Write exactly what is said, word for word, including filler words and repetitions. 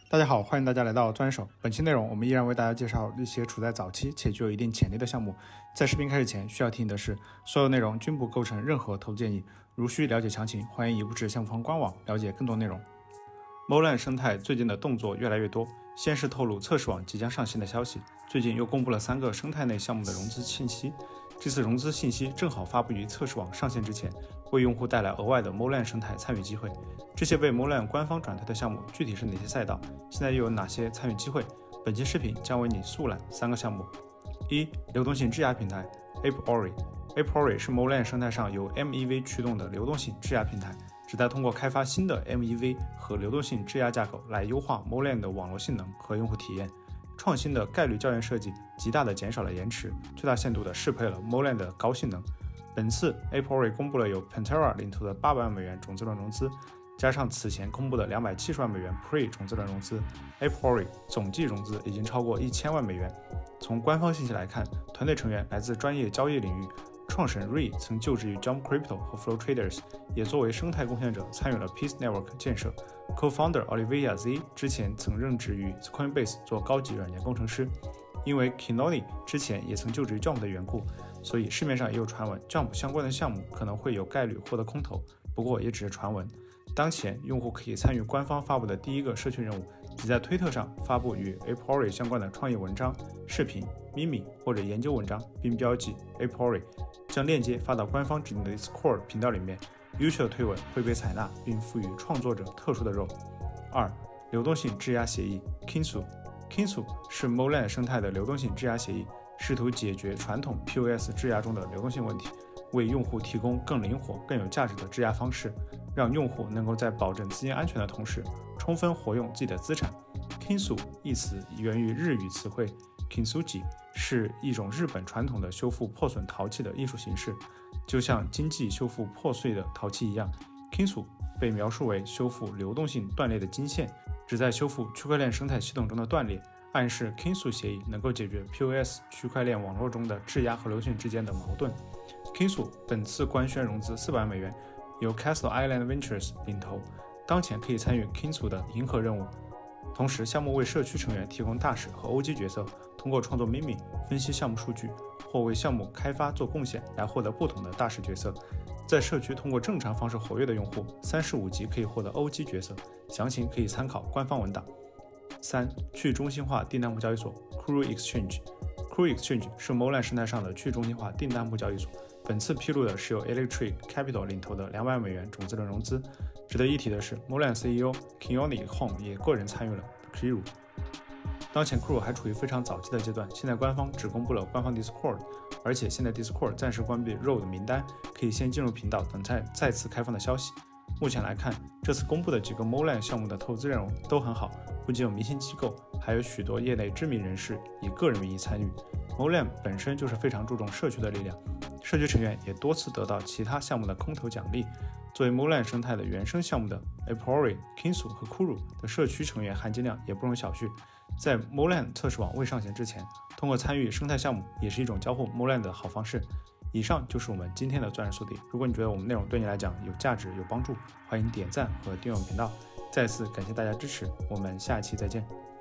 大家好，欢迎大家来到钻手。本期内容我们依然为大家介绍一些处在早期且具有一定潜力的项目。在视频开始前，需要提醒的是，所有内容均不构成任何投资建议。如需了解详情，欢迎移步至项目方官网了解更多内容。Molan 生态最近的动作越来越多，先是透露测试网即将上线的消息，最近又公布了三个生态内项目的融资信息。这次融资信息正好发布于测试网上线之前，为用户带来额外的 Molan 生态参与机会。这些被 Molan 官方转推的项目具体是哪些赛道？现在又有哪些参与机会？本期视频将为你速览三个项目。一、流动性质押平台 Apeori。Apeori 是 Molan 生态上由 M E V 驱动的流动性质押平台，旨在通过开发新的 M E V 和流动性质押架构来优化 Molan 的网络性能和用户体验。创新的概率校验设计极大地减少了延迟，最大限度地适配了 Molan 的高性能。本次 Apeori 公布了由 Pantera 领投的八百万美元种子轮融资，加上此前公布的两百七十万美元 Pre 种子轮融资 ，Apeori 总计融资已经超过一千万美元。从官方信息来看，团队成员来自专业交易领域。创始人 Ray 曾就职于 Jump Crypto 和 Flow Traders， 也作为生态贡献者参与了 Peace Network 建设。Co-founder Olivia Z 之前曾任职于 Coinbase 做高级软件工程师。因为 Kinoni 之前也曾就职于 Jump 的缘故，所以市面上也有传闻 Jump 相关的项目可能会有概率获得空投，不过也只是传闻。当前用户可以参与官方发布的第一个社区任务，即在推特上发布与 Apeori 相关的创业文章、视频、meme 或者研究文章，并标记 Apeori， 将链接发到官方指定的 Discord 频道里面。优秀的推文会被采纳，并赋予创作者特殊的肉。二、流动性质押协议 Kinsu。Kinsu 是 Molan 生态的流动性质押协议，试图解决传统 P O S 质押中的流动性问题，为用户提供更灵活、更有价值的质押方式，让用户能够在保证资金安全的同时，充分活用自己的资产。Kinsu 一词源于日语词汇 Kintsugi， 是一种日本传统的修复破损陶器的艺术形式。就像经济修复破碎的陶器一样， Kinsu 被描述为修复流动性断裂的金线，旨在修复区块链生态系统中的断裂，暗示 Kinsu 协议能够解决 P O S 区块链网络中的质押和流动性之间的矛盾。Kinsu 本次官宣融资四百万美元，由 Castle Island Ventures 领投，当前可以参与 Kinsu 的银河任务。同时，项目为社区成员提供大使和 O G 角色，通过创作 meme 分析项目数据，或为项目开发做贡献来获得不同的大使角色。在社区通过正常方式活跃的用户，三十五级可以获得 O G 角色，详情可以参考官方文档。三、去中心化订单簿交易所 Crew Exchange。Crew Exchange 是 Molan 生态上的去中心化订单簿交易所。本次披露的是由 Electric Capital 领投的两百万美元种子轮融资。值得一提的是 ，Molan C E O Kinoni Hong 也个人参与了 Crew。当前 Crew 还处于非常早期的阶段，现在官方只公布了官方 Discord， 而且现在 Discord 暂时关闭 Road 名单，可以先进入频道等待再次开放的消息。目前来看，这次公布的几个 Molan 项目的投资阵容都很好，不仅有明星机构，还有许多业内知名人士以个人名义参与。Molan 本身就是非常注重社区的力量，社区成员也多次得到其他项目的空投奖励。作为 Molan 生态的原生项目的 Apeori、Kinsu 和 Kuru 的社区成员含金量也不容小觑。在 Molan 测试网未上线之前，通过参与生态项目也是一种交互 Molan 的好方式。以上就是我们今天的钻石速递。如果你觉得我们内容对你来讲有价值、有帮助，欢迎点赞和订阅我们频道。再次感谢大家支持，我们下期再见。